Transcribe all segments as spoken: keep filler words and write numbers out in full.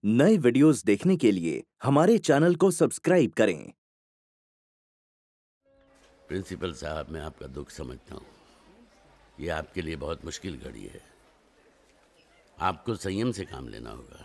नए वीडियोस देखने के लिए हमारे चैनल को सब्सक्राइब करें। प्रिंसिपल साहब, मैं आपका दुख समझता हूँ। ये आपके लिए बहुत मुश्किल घड़ी है। आपको संयम से काम लेना होगा।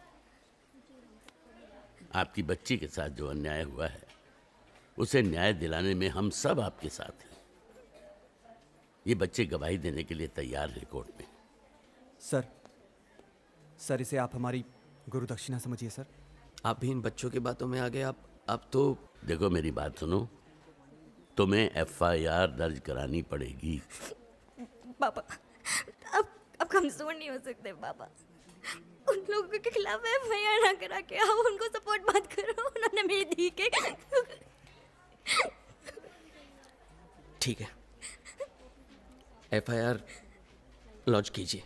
आपकी बच्ची के साथ जो अन्याय हुआ है उसे न्याय दिलाने में हम सब आपके साथ हैं। ये बच्चे गवाही देने के लिए तैयार हैं कोर्ट में। सर सर इसे आप हमारी गुरु दक्षिणा समझिए सर। आप भी इन बच्चों की बातों में आ गए। आप अब तो देखो, मेरी बात सुनो। तुम्हें एफ आई आर दर्ज करानी पड़ेगी। पापा, अब अब कमजोर नहीं हो सकते पापा। उन लोगों के खिलाफ एफ आई आर ना करा के आप उनको सपोर्ट मत करो। उन्होंने मेरी दी के ठीक है, एफ आई आर लॉन्च कीजिए।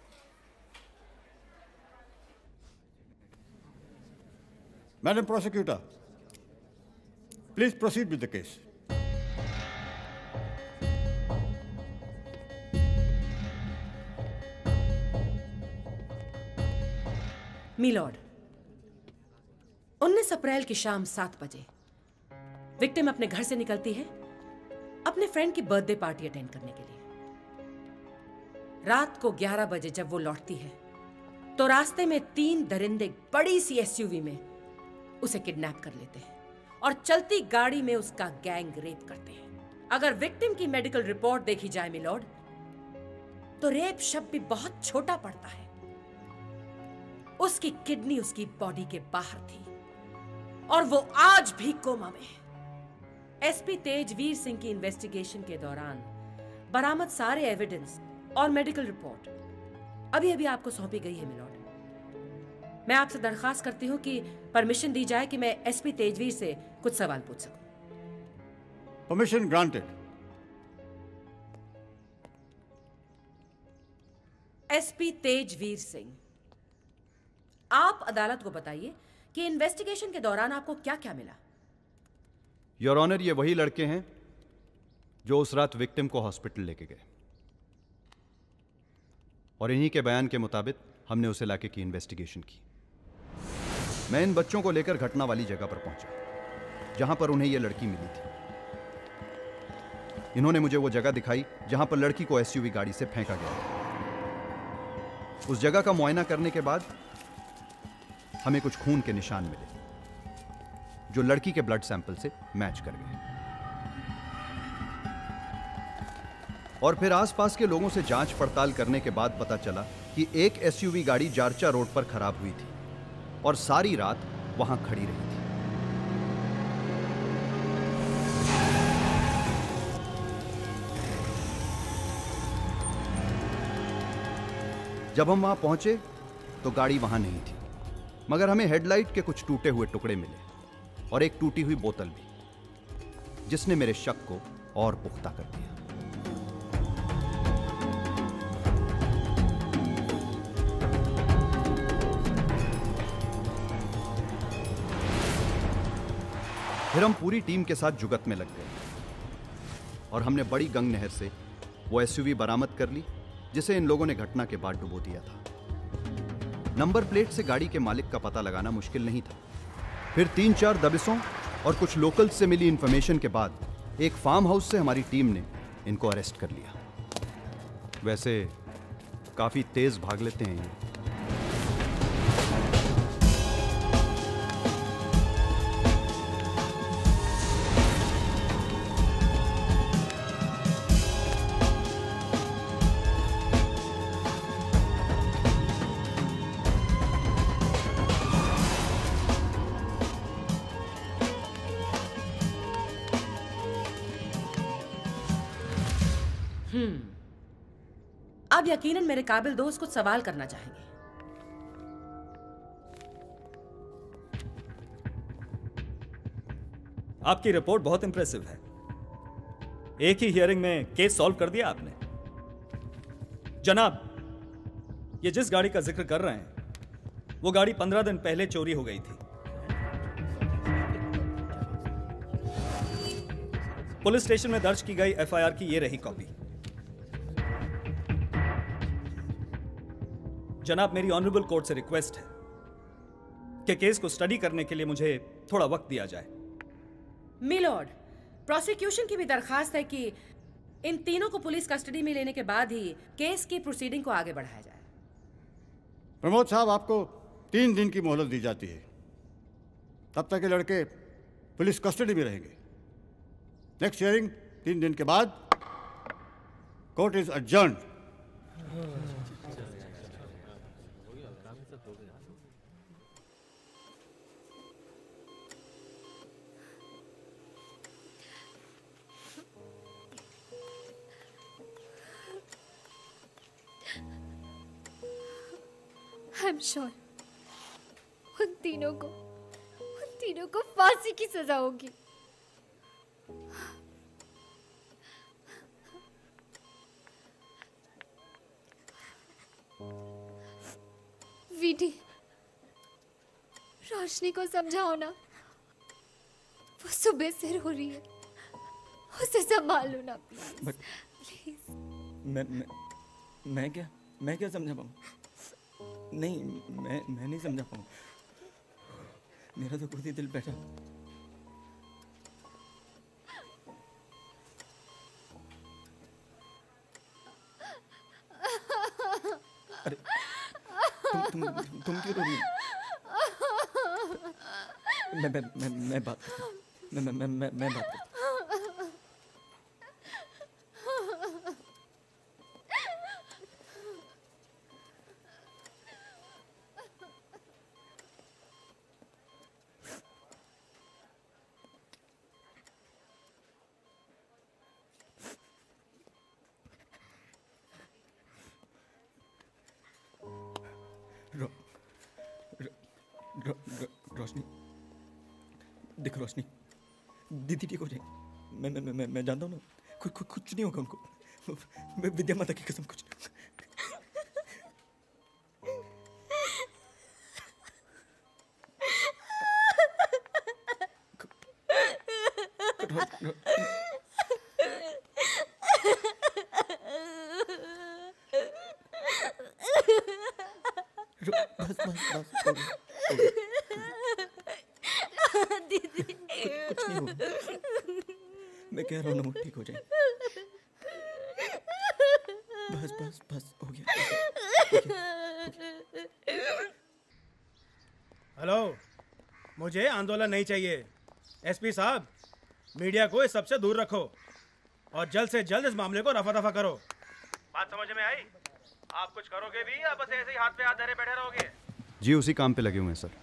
Madam Prosecutor, please proceed with the case. My lord, उन्नीस अप्रैल की शाम सात बजे विक्टिम अपने घर से निकलती है अपने फ्रेंड की बर्थडे पार्टी अटेंड करने के लिए। रात को ग्यारह बजे जब वो लौटती है तो रास्ते में तीन दरिंदे बड़ी सी एस यू वी में उसे किडनैप कर लेते हैं और चलती गाड़ी में उसका गैंग रेप करते हैं। अगर विक्टिम की मेडिकल रिपोर्ट देखी जाए मिलॉर्ड, तो रेप शब्द भी बहुत छोटा पड़ता है। उसकी किडनी उसकी बॉडी के बाहर थी और वो आज भी कोमा में है। एसपी तेजवीर सिंह की इन्वेस्टिगेशन के दौरान बरामद सारे एविडेंस और मेडिकल रिपोर्ट अभी अभी आपको सौंपी गई है मिलॉर्ड। मैं आपसे दरखास्त करती हूं कि परमिशन दी जाए कि मैं एसपी तेजवीर से कुछ सवाल पूछ सकूं। Permission granted. SP Tejveer Singh, आप अदालत को बताइए कि इन्वेस्टिगेशन के दौरान आपको क्या क्या मिला। योर ऑनर, ये वही लड़के हैं जो उस रात विक्टिम को हॉस्पिटल लेके गए और इन्हीं के बयान के मुताबिक हमने उसे लाके की इन्वेस्टिगेशन की। मैं इन बच्चों को लेकर घटना वाली जगह पर पहुंचा जहां पर उन्हें यह लड़की मिली थी। इन्होंने मुझे वो जगह दिखाई जहां पर लड़की को एस यू वी गाड़ी से फेंका गया था। उस जगह का मुआयना करने के बाद हमें कुछ खून के निशान मिले जो लड़की के ब्लड सैंपल से मैच कर गए और फिर आसपास के लोगों से जांच पड़ताल करने के बाद पता चला कि एक एस यू वी गाड़ी जारचा रोड पर खराब हुई थी और सारी रात वहां खड़ी रही थी। जब हम वहां पहुंचे तो गाड़ी वहां नहीं थी, मगर हमें हेडलाइट के कुछ टूटे हुए टुकड़े मिले और एक टूटी हुई बोतल भी, जिसने मेरे शक को और पुख्ता कर दिया। फिर हम पूरी टीम के साथ जुगत में लग गए और हमने बड़ी गंग नहर से वो एस यू वी बरामद कर ली जिसे इन लोगों ने घटना के बाद डुबो दिया था। नंबर प्लेट से गाड़ी के मालिक का पता लगाना मुश्किल नहीं था। फिर तीन चार दबिशों और कुछ लोकल्स से मिली इंफॉर्मेशन के बाद एक फार्म हाउस से हमारी टीम ने इनको अरेस्ट कर लिया। वैसे काफी तेज भाग लेते हैं ये। हम्म अब यकीनन मेरे काबिल दोस्त कुछ सवाल करना चाहेंगे। आपकी रिपोर्ट बहुत इंप्रेसिव है। एक ही हियरिंग में केस सॉल्व कर दिया आपने। जनाब, ये जिस गाड़ी का जिक्र कर रहे हैं वो गाड़ी पंद्रह दिन पहले चोरी हो गई थी। पुलिस स्टेशन में दर्ज की गई एफ आई आर की ये रही कॉपी। जनाब, मेरी ऑनरेबल कोर्ट से रिक्वेस्ट है कि केस को स्टडी करने के लिए मुझे थोड़ा वक्त दिया जाए। मिलॉर्ड, प्रोसिक्यूशन की भी दरखास्त है कि इन तीनों को पुलिस कस्टडी में लेने के बाद ही केस की प्रोसीडिंग को आगे बढ़ाया जाए। प्रमोद साहब, आपको तीन दिन की मोहलत दी जाती है। तब तक ये लड़के पुलिस कस्टडी में रहेंगे। नेक्स्ट हियरिंग तीन दिन के बाद। Court is adjourned. I am sure उन तीनों को उन तीनों को फांसी की सजा होगी। वीटी, रोशनी को समझाओ ना, वो सुबह से रो रही है, उसे संभालो ना प्लीज। बट प्लीज मैं मैं मैं क्या मैं क्या समझा पाऊँ? नहीं, मैं मैं नहीं समझा पाऊँ। मेरा तो खुद ही दिल बैठा। अरे तुम तुम तुम क्यों रो रही हो? मैं मैं मैं मैं बात करता हूँ। मैं मैं मैं मैं मैं बात करता हूँ। रो, रो, रो, रो, रोशनी, देखो रोशनी, दीदी ठीक हो जाएगी। मैं मैं मैं मैं जानता हूँ ना, कुछ कुछ कुछ नहीं होगा उनको। मैं विद्या माता की कसम कुछ नहीं होगा। रो, रो, बस बस बस हो गया, हो गया। दीदी कुछ, कुछ नहीं होगा। मैं कह रहा हूँ ना, वो ठीक हो जाए। बस बस बस हो गया, हो गया। हेलो, मुझे आंदोलन नहीं चाहिए। एसपी साहब, मीडिया को इस सबसे दूर रखो और जल्द से जल्द इस मामले को रफा दफा करो। बात समझ में आई? आप कुछ करोगे भी या बस ऐसे ही हाथ पे हाथ धरे बैठे रहोगे? जी उसी काम पे लगे हुए हैं सर।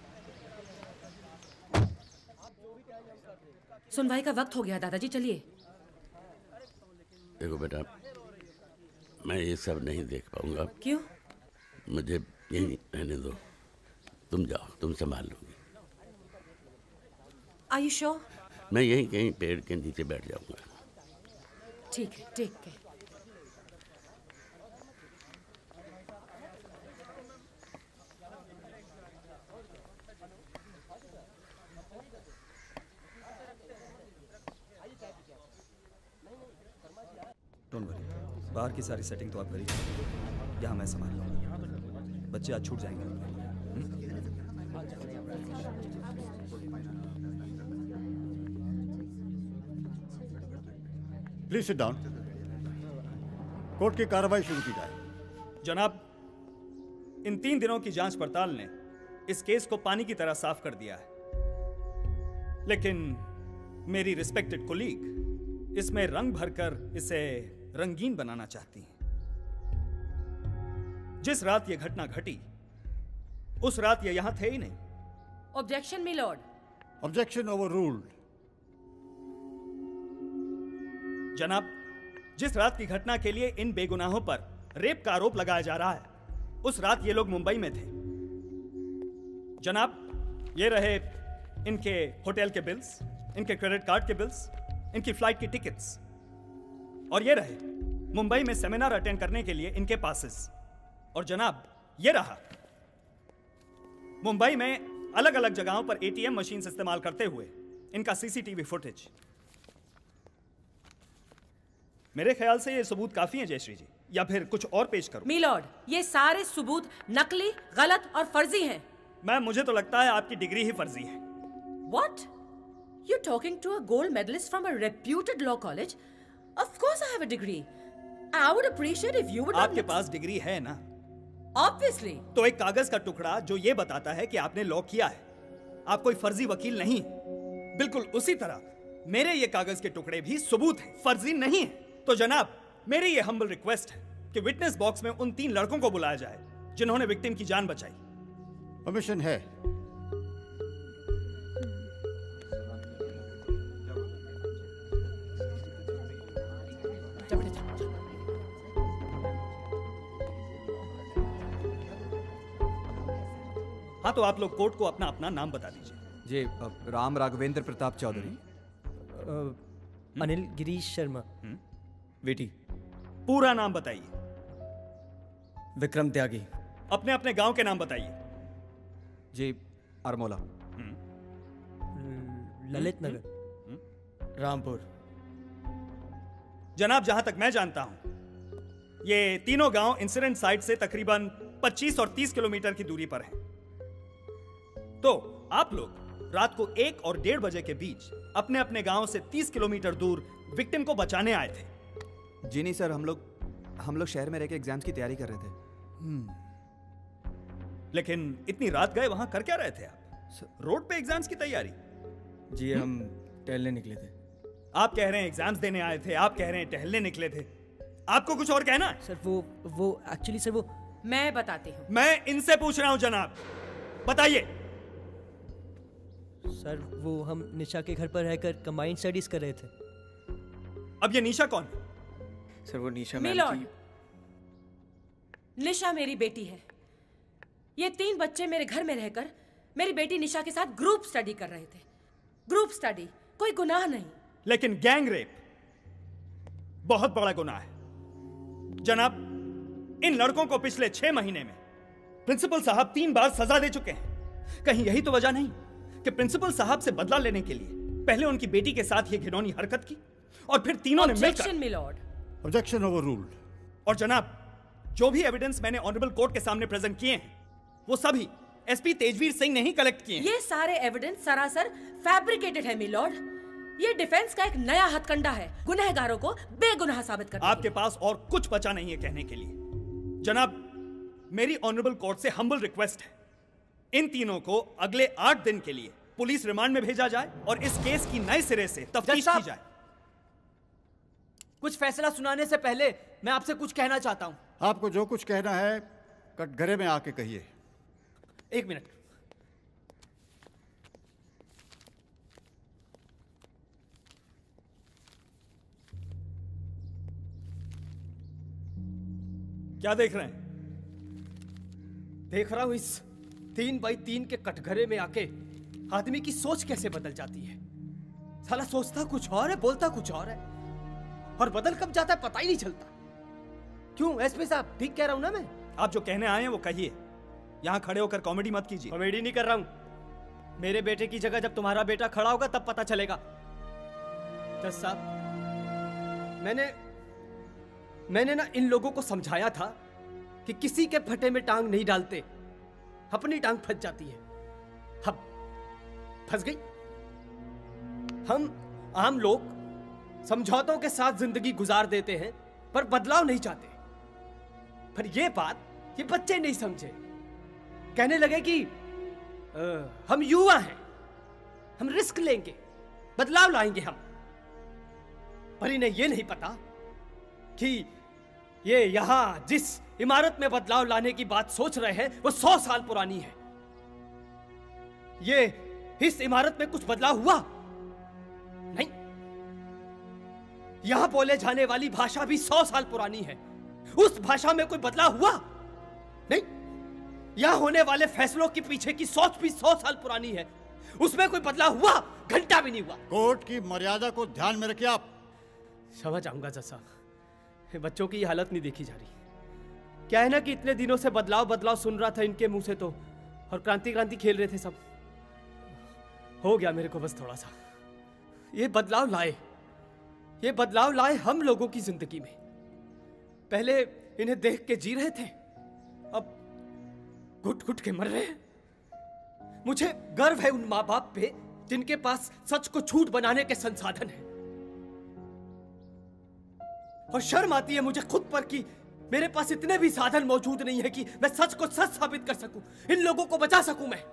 सुनवाई का वक्त हो गया दादाजी, चलिए। देखो बेटा, मैं ये सब नहीं देख पाऊंगा। क्यों? मुझे यहीं रहने दो। तुम जाओ, तुम संभाल लोगी। Are you sure? मैं यहीं कहीं पेड़ के नीचे बैठ जाऊंगा। ठीक है, ठीक है। डोंट वरी, बाहर की सारी सेटिंग तो आप करिए, यहाँ मैं संभाल लूँगा। बच्चे आज छूट जाएंगे। Please sit down. कोर्ट की कार्रवाई शुरू की जाए। जनाब, इन तीन दिनों की जांच पड़ताल ने इस केस को पानी की तरह साफ कर दिया है, लेकिन मेरी रिस्पेक्टेड कोलीग इसमें रंग भरकर इसे रंगीन बनाना चाहती हैं। जिस रात यह घटना घटी, उस रात ये यहां थे ही नहीं। Objection my lord. Objection overruled. जनाब, जिस रात की घटना के लिए इन बेगुनाहों पर रेप का आरोप लगाया जा रहा है, उस रात ये लोग मुंबई में थे। जनाब, ये रहे इनके होटल के बिल्स, इनके क्रेडिट कार्ड के बिल्स, इनकी फ्लाइट की टिकट्स, और ये रहे मुंबई में सेमिनार अटेंड करने के लिए इनके पासेस। और जनाब, ये रहा मुंबई में अलग अलग जगहों पर एटीएम मशीन इस्तेमाल करते हुए इनका सीसीटीवी फुटेज। मेरे ख्याल से ये सबूत काफी हैं जयश्री जी, या फिर कुछ और पेश करूं? मिलॉर्ड, ये सारे सबूत नकली, गलत और फर्जी हैं। मैम, मुझे तो लगता है आपकी डिग्री ही फर्जी है। What? You're talking to a gold medalist from a reputed law college? Of course I have a degree. I would appreciate if you would. आपके पास डिग्री है ना? Obviously. तो एक कागज का टुकड़ा जो ये बताता है कि आपने लॉ किया है। आप कोई फर्जी वकील नहीं है। बिल्कुल उसी तरह मेरे ये कागज के टुकड़े भी सबूत हैं, फर्जी नहीं है। तो जनाब, मेरी ये हम्बल रिक्वेस्ट है कि विटनेस बॉक्स में उन तीन लड़कों को बुलाया जाए जिन्होंने विक्टिम की जान बचाई। परमिशन है। हाँ, तो आप लोग कोर्ट को अपना अपना नाम बता दीजिए। जी, राम राघवेंद्र प्रताप चौधरी। अनिल गिरीश शर्मा। बेटी, पूरा नाम बताइए। विक्रम त्यागी। अपने अपने गांव के नाम बताइए। जी, अरमोला। ललित नगर। रामपुर। जनाब, जहां तक मैं जानता हूं, ये तीनों गांव इंसिडेंट साइट से तकरीबन पच्चीस और तीस किलोमीटर की दूरी पर हैं। तो आप लोग रात को एक और डेढ़ बजे के बीच अपने अपने गांव से तीस किलोमीटर दूर विक्टिम को बचाने आए थे। जी नहीं सर, हम लोग हम लोग शहर में रहकर एग्जाम्स की तैयारी कर रहे थे। लेकिन इतनी रात गए वहां कर क्या रहे थे आप? रोड पे एग्जाम्स की तैयारी? जी, हम टहलने निकले थे। आप कह रहे हैं एग्जाम्स देने आए थे, आप कह रहे हैं टहलने निकले थे। आपको कुछ और कहना है? सर वो वो एक्चुअली सर वो मैं बताती हूँ। मैं इनसे पूछ रहा हूँ जनाब, बताइए। सर वो हम निशा के घर पर रहकर कंबाइंड स्टडीज कर रहे थे। अब ये निशा कौन? सर वो निशा मिलॉर्ड, निशा मेरी बेटी है। ये तीन बच्चे मेरे घर में रहकर मेरी बेटी निशा के साथ ग्रुप स्टडी कर रहे थे। ग्रुप स्टडी कोई गुनाह नहीं। लेकिन गैंग रेप बहुत बड़ा गुनाह है जनाब। इन लड़कों को पिछले छह महीने में प्रिंसिपल साहब तीन बार सजा दे चुके हैं। कहीं यही तो वजह नहीं कि प्रिंसिपल साहब से बदला लेने के लिए पहले उनकी बेटी के साथ ये घिनौनी हरकत की और फिर तीनों ने मिलकर। My lord, objection overruled. और जनाब, जो भी एविडेंस मैंने ऑनरेबल कोर्ट के सामने प्रेजेंट किए हैं वो सभी एसपी तेजवीर सिंह ने ही कलेक्ट किए हैं। ये सारे एविडेंस सरासर फैब्रिकेटेड है मिलॉर्ड। ये डिफेंस का एक नया हथकंडा है गुनहगारों को बेगुनाह साबित करने। आपके पास और कुछ बचा नहीं है कहने के लिए। जनाब, मेरी ऑनरेबल कोर्ट से हम्बल रिक्वेस्ट है, इन तीनों को अगले आठ दिन के लिए पुलिस रिमांड में भेजा जाए और इस केस की नए सिरे से तफ्तीश की जाए। कुछ फैसला सुनाने से पहले मैं आपसे कुछ कहना चाहता हूं। आपको जो कुछ कहना है कटघरे में आके कहिए। एक मिनट। क्या देख रहे हैं? देख रहा हूं इस तीन बाई तीन के कटघरे में आके आदमी की सोच कैसे बदल जाती है। साला सोचता कुछ और है, बोलता कुछ और है, और बदल कब जाता है पता ही नहीं चलता। क्यों एसपी साहब, ठीक कह रहा हूं ना मैं? आप जो कहने आए हैं वो कहिए, यहां खड़े होकर कॉमेडी मत कीजिए। कॉमेडी नहीं कर रहा हूं। मेरे बेटे की जगह जब तुम्हारा बेटा खड़ा होगा तब पता चलेगा। जज साहब, मैंने मैंने ना इन लोगों को समझाया था कि किसी के फटे में टांग नहीं डालते, अपनी टांग फंस जाती है। अब फंस गई। हम आम लोग समझौतों के साथ जिंदगी गुजार देते हैं पर बदलाव नहीं चाहते। पर यह बात ये बच्चे नहीं समझे। कहने लगे कि आ, हम युवा हैं, हम रिस्क लेंगे, बदलाव लाएंगे हम। पर इन्हें यह नहीं पता कि ये यहां जिस इमारत में बदलाव लाने की बात सोच रहे हैं वो सौ साल पुरानी है। ये इस इमारत में कुछ बदलाव हुआ नहीं। यहां बोले जाने वाली भाषा भी सौ साल पुरानी है। उस भाषा में कोई बदलाव हुआ नहीं। यहां होने वाले फैसलों के पीछे की सोच भी सौ साल पुरानी है, उसमें कोई बदलाव हुआ घंटा भी नहीं हुआ। कोर्ट की मर्यादा को ध्यान में रखिए। आप समझ आऊंगा जज साहब, बच्चों की हालत नहीं देखी जा रही। क्या है ना कि इतने दिनों से बदलाव बदलाव सुन रहा था इनके मुंह से तो, और क्रांति क्रांति खेल रहे थे सब। हो गया मेरे को बस थोड़ा सा। ये बदलाव लाए ये बदलाव लाए हम लोगों की जिंदगी में। पहले इन्हें देख के जी रहे थे, अब घुट घुट के मर रहे हैं। मुझे गर्व है उन माँ बाप पे जिनके पास सच को झूठ बनाने के संसाधन हैं। और शर्म आती है मुझे खुद पर कि मेरे पास इतने भी साधन मौजूद नहीं है कि मैं सच को सच साबित कर सकूं, इन लोगों को बचा सकूं मैं।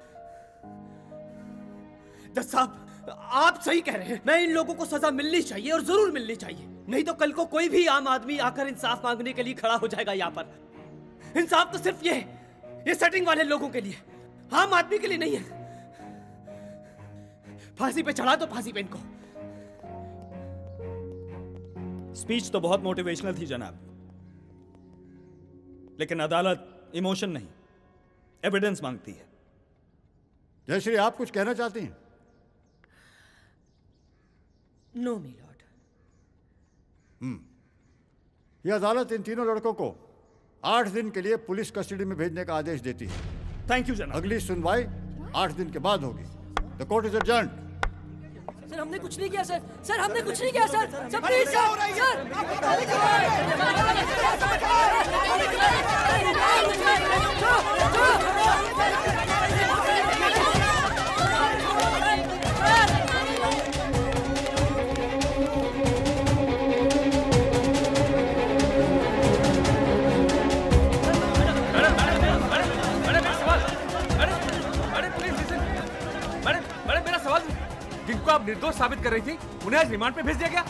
जज साहब, आप सही कह रहे हैं, मैं इन लोगों को सजा मिलनी चाहिए और जरूर मिलनी चाहिए, नहीं तो कल को कोई भी आम आदमी आकर इंसाफ मांगने के लिए खड़ा हो जाएगा यहाँ पर। इंसाफ तो सिर्फ ये ये सेटिंग वाले लोगों के लिए, आम आदमी के लिए नहीं है। फांसी पे चढ़ा दो, फांसी पे इनको। स्पीच तो बहुत मोटिवेशनल थी जनाब, लेकिन अदालत इमोशन नहीं, एविडेंस मांगती है। जयश्री, आप कुछ कहना चाहती हैं? नो मी लॉर्ड। हम्म यह अदालत इन तीनों लड़कों को आठ दिन के लिए पुलिस कस्टडी में भेजने का आदेश देती है। थैंक यू जनाब। अगली सुनवाई आठ दिन के बाद होगी। The court is adjourned. Sir हमने कुछ नहीं किया सर। सर हमने कुछ नहीं किया सर। सर प्लीज जिनको आप निर्दोष साबित कर रही थी उन्हें आज रिमांड पे भेज दिया गया।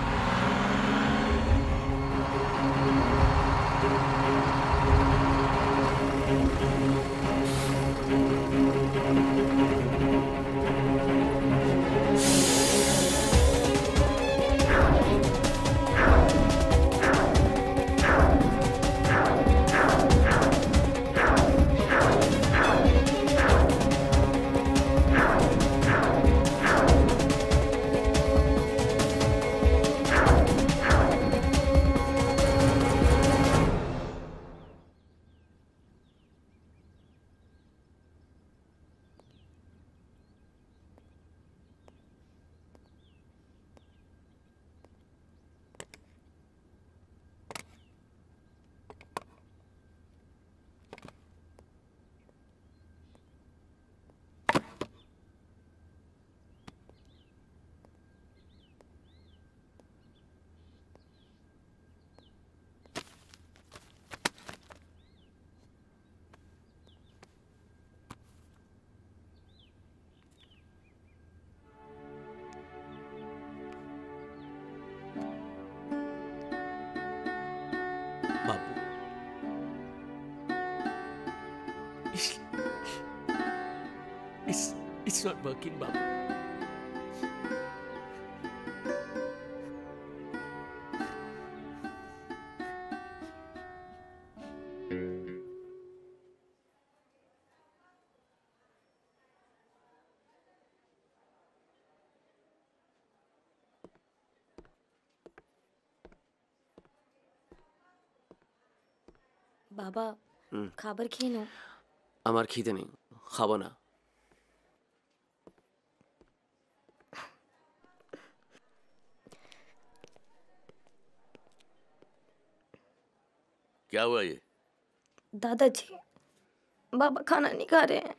It's, it's not working, Babu. বাবা খাবার খেয়ে নাও। আমার খিদে নেই, খাবো না। क्या हुआ ये? दादाजी, बाबा खाना नहीं खा रहे हैं।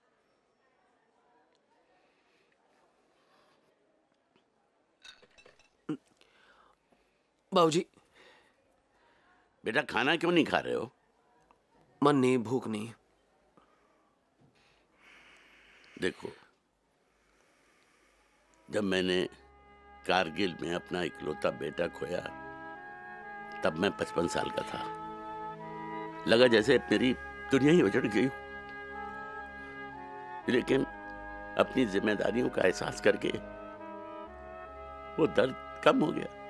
बाबूजी। बेटा खाना क्यों नहीं खा रहे हो? मन नहीं, भूख नहीं। देखो, जब मैंने कारगिल में अपना इकलौता बेटा खोया तब मैं पचपन साल का था। लगा जैसे मेरी दुनिया ही उजड़ गई, लेकिन अपनी जिम्मेदारियों का एहसास करके वो दर्द कम हो गया।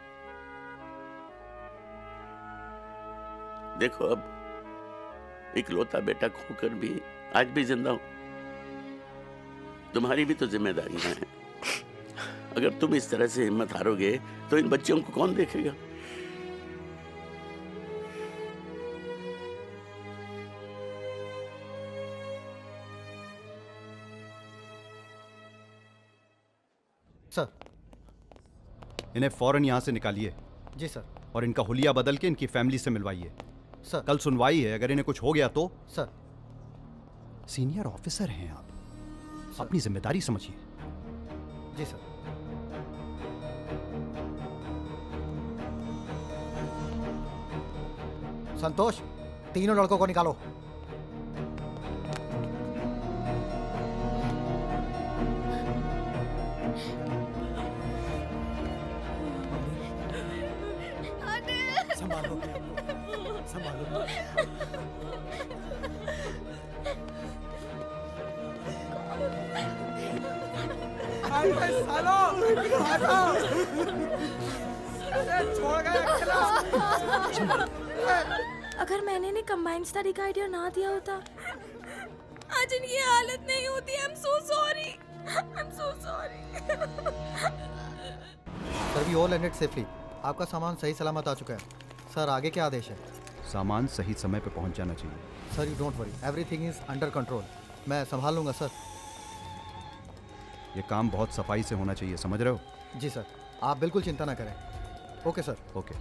देखो, अब इकलौता बेटा खोकर भी आज भी जिंदा हूं। तुम्हारी भी तो जिम्मेदारियां हैं। अगर तुम इस तरह से हिम्मत हारोगे तो इन बच्चों को कौन देखेगा? सर, इन्हें फौरन यहां से निकालिए। जी सर। और इनका हुलिया बदल के इनकी फैमिली से मिलवाइए। सर। कल सुनवाई है, अगर इन्हें कुछ हो गया तो? सर। सीनियर ऑफिसर हैं आप, अपनी जिम्मेदारी समझिए। जी सर। संतोष, तीनों लड़कों को निकालो। संभालो संभालो। अरे सालो, छोड़ गए अकेला। अगर मैंने ने कंबाइंड स्टडी का आइडिया ना दिया होता, आज इनकी हालत नहीं होती। I am so sorry, I am so sorry. Sir, we all landed safely. आपका सामान सही सलामत आ चुका है। सर, आगे क्या आदेश है? सामान सही समय पे पहुंच जाना चाहिए। Sir, you don't worry, everything is under control. मैं संभाल लूंगा सर। ये काम बहुत सफाई से होना चाहिए, समझ रहे हो? जी सर, आप बिल्कुल चिंता ना करें। Okay sir. Okay.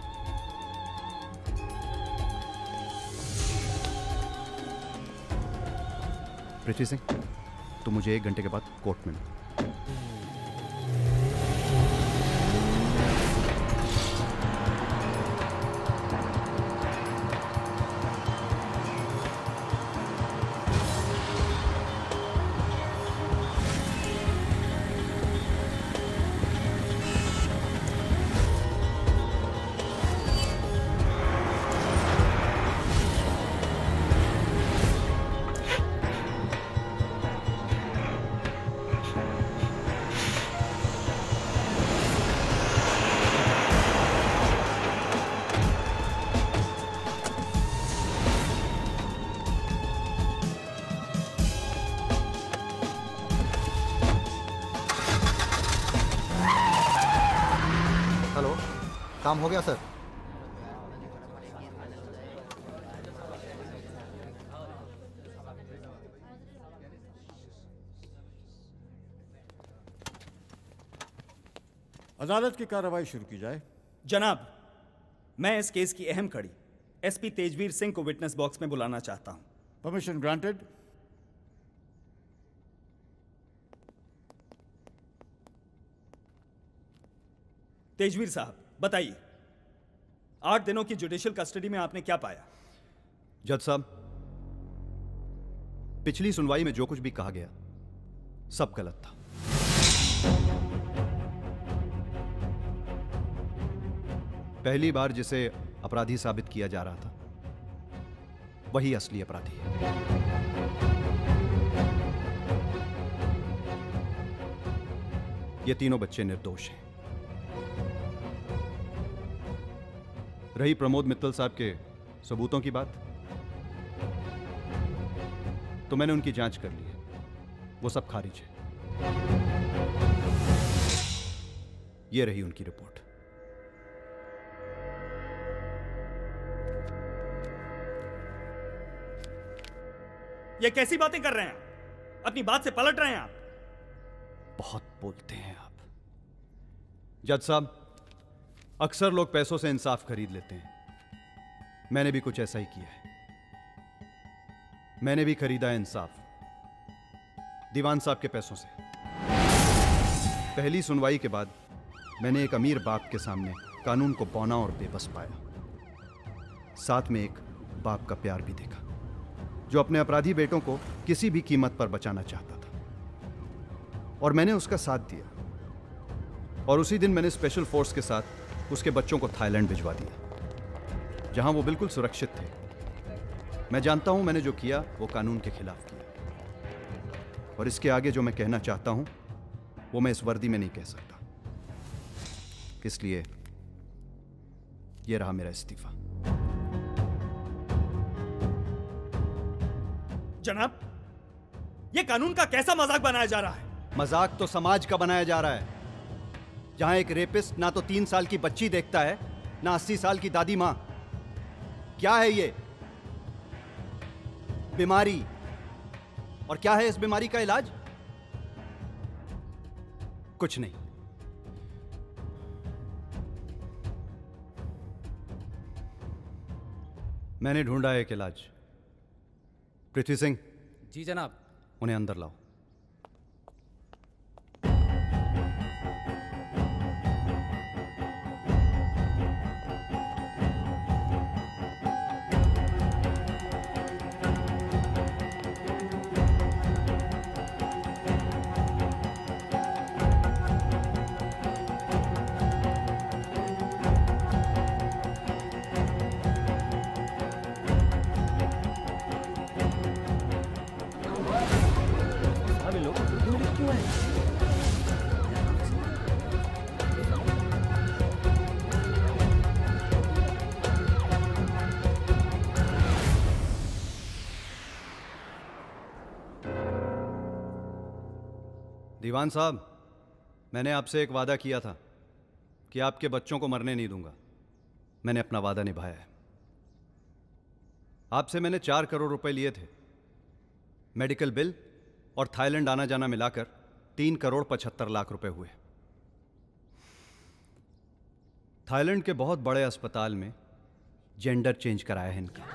Prithvi Singh, तुम मुझे एक घंटे के बाद कोर्ट में मिलो। काम हो गया सर। अदालत की कार्रवाई शुरू की जाए। जनाब, मैं इस केस की अहम कड़ी एसपी तेजवीर सिंह को विटनेस बॉक्स में बुलाना चाहता हूं। Permission granted. तेजवीर साहब, बताइए, आठ दिनों की जुडिशियल कस्टडी में आपने क्या पाया? जज साहब, पिछली सुनवाई में जो कुछ भी कहा गया सब गलत था। पहली बार जिसे अपराधी साबित किया जा रहा था वही असली अपराधी है। ये तीनों बच्चे निर्दोष हैं। रही प्रमोद मित्तल साहब के सबूतों की बात, तो मैंने उनकी जांच कर ली है, वो सब खारिज है। ये रही उनकी रिपोर्ट। ये कैसी बातें कर रहे हैं आप? अपनी बात से पलट रहे हैं आप। बहुत बोलते हैं आप। जज साहब, अक्सर लोग पैसों से इंसाफ खरीद लेते हैं। मैंने भी कुछ ऐसा ही किया है। मैंने भी खरीदा है इंसाफ, दीवान साहब के पैसों से। पहली सुनवाई के बाद मैंने एक अमीर बाप के सामने कानून को बौना और बेबस पाया। साथ में एक बाप का प्यार भी देखा जो अपने अपराधी बेटों को किसी भी कीमत पर बचाना चाहता था, और मैंने उसका साथ दिया। और उसी दिन मैंने स्पेशल फोर्स के साथ उसके बच्चों को थाईलैंड भिजवा दिया, जहां वो बिल्कुल सुरक्षित थे। मैं जानता हूं मैंने जो किया वो कानून के खिलाफ किया, और इसके आगे जो मैं कहना चाहता हूं वो मैं इस वर्दी में नहीं कह सकता। इसलिए ये रहा मेरा इस्तीफा। जनाब, ये कानून का कैसा मजाक बनाया जा रहा है? मजाक तो समाज का बनाया जा रहा है, जहां एक रेपिस्ट ना तो तीन साल की बच्ची देखता है ना अस्सी साल की दादी मां। क्या है ये बीमारी? और क्या है इस बीमारी का इलाज? कुछ नहीं। मैंने ढूंढा एक इलाज। पृथ्वी सिंह। जी जनाब। उन्हें अंदर लाओ। दीवान साहब, मैंने आपसे एक वादा किया था कि आपके बच्चों को मरने नहीं दूंगा। मैंने अपना वादा निभाया है। आपसे मैंने चार करोड़ रुपए लिए थे। मेडिकल बिल और थाईलैंड आना जाना मिलाकर तीन करोड़ पचहत्तर लाख रुपए हुए। थाईलैंड के बहुत बड़े अस्पताल में जेंडर चेंज कराया है इनका।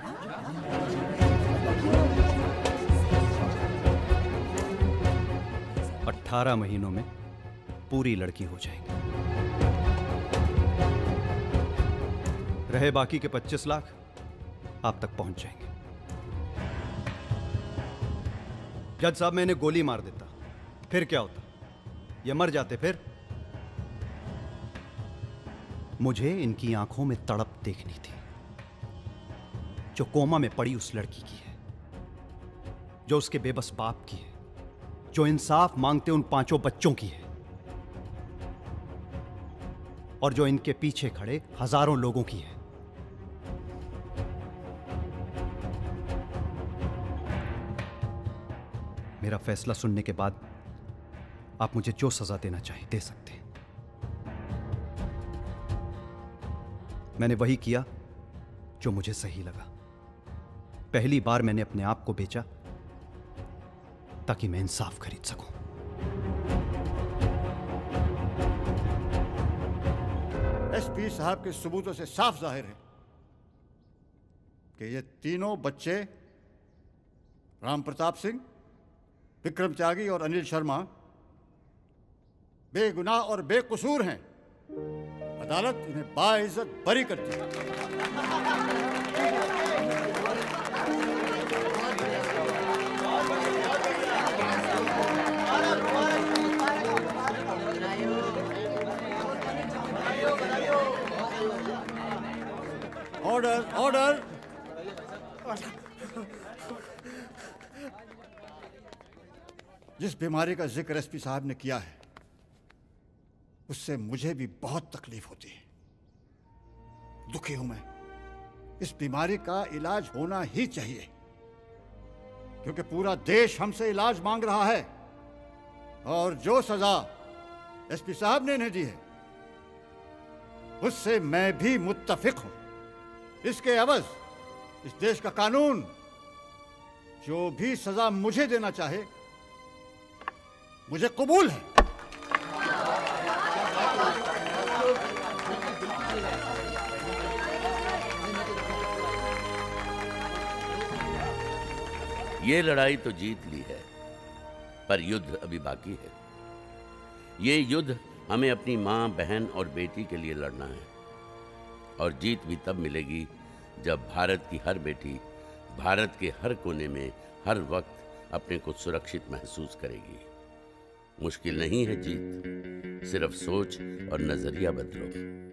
अट्ठारह महीनों में पूरी लड़की हो जाएंगी। रहे बाकी के पच्चीस लाख आप तक पहुंच जाएंगे। जज साहब, मैं इन्हें गोली मार देता, फिर क्या होता? ये मर जाते फिर? मुझे इनकी आंखों में तड़प देखनी थी जो कोमा में पड़ी उस लड़की की है, जो उसके बेबस बाप की है, जो इंसाफ मांगते उन पांचों बच्चों की है, और जो इनके पीछे खड़े हजारों लोगों की है। मेरा फैसला सुनने के बाद आप मुझे जो सजा देना चाहें दे सकते हैं। मैंने वही किया जो मुझे सही लगा। पहली बार मैंने अपने आप को बेचा ताकि मैं इंसाफ खरीद सकूं। एसपी साहब के सबूतों से साफ जाहिर है कि ये तीनों बच्चे राम प्रताप सिंह, विक्रम त्यागी और अनिल शर्मा बेगुनाह और बेकसूर हैं। अदालत इन्हें बाइज्जत बरी करती है। Order, order. जिस बीमारी का जिक्र एसपी साहब ने किया है उससे मुझे भी बहुत तकलीफ होती है। दुखी हूं मैं। इस बीमारी का इलाज होना ही चाहिए क्योंकि पूरा देश हमसे इलाज मांग रहा है और जो सजा एसपी साहब ने इन्हें दी है उससे मैं भी मुत्तफिक हूं। इसके एवज इस देश का कानून जो भी सजा मुझे देना चाहे मुझे कबूल है। ये लड़ाई तो जीत ली है पर युद्ध अभी बाकी है। ये युद्ध हमें अपनी मां, बहन और बेटी के लिए लड़ना है और जीत भी तब मिलेगी जब भारत की हर बेटी भारत के हर कोने में हर वक्त अपने को सुरक्षित महसूस करेगी। मुश्किल नहीं है जीत, सिर्फ सोच और नजरिया बदलो।